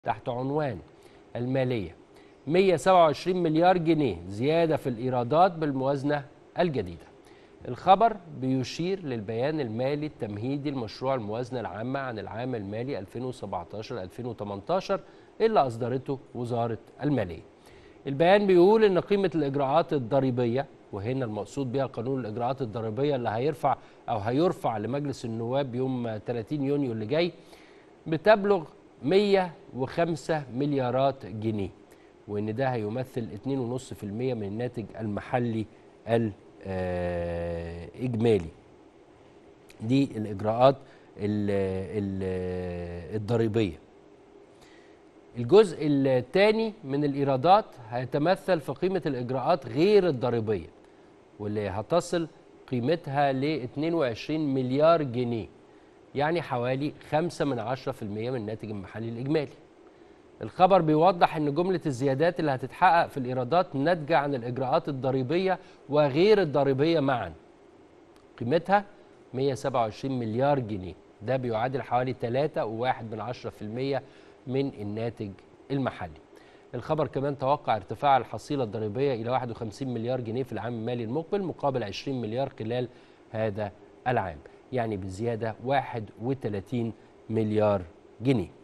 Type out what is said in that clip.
تحت عنوان المالية 127 مليار جنيه زيادة في الإيرادات بالموازنة الجديدة. الخبر بيشير للبيان المالي التمهيدي لمشروع الموازنة العامة عن العام المالي 2017-2018 اللي أصدرته وزارة المالية. البيان بيقول إن قيمة الإجراءات الضريبية، وهنا المقصود بها قانون الإجراءات الضريبية اللي هيرفع لمجلس النواب يوم 30 يونيو اللي جاي، بتبلغ 105 مليارات جنيه، وإن ده هيمثل 2.5% من الناتج المحلي الإجمالي. دي الإجراءات الضريبية. الجزء الثاني من الإيرادات هيتمثل في قيمة الإجراءات غير الضريبية، واللي هتصل قيمتها ل 22 مليار جنيه، يعني حوالي 0.5% من الناتج المحلي الإجمالي. الخبر بيوضح أن جملة الزيادات اللي هتتحقق في الإيرادات ناتجة عن الإجراءات الضريبية وغير الضريبية معا، قيمتها 127 مليار جنيه، ده بيعادل حوالي 3.1% من الناتج المحلي. الخبر كمان توقع ارتفاع الحصيلة الضريبية إلى 51 مليار جنيه في العام المالي المقبل مقابل 20 مليار خلال هذا العام، يعني بزيادة 31 مليار جنيه.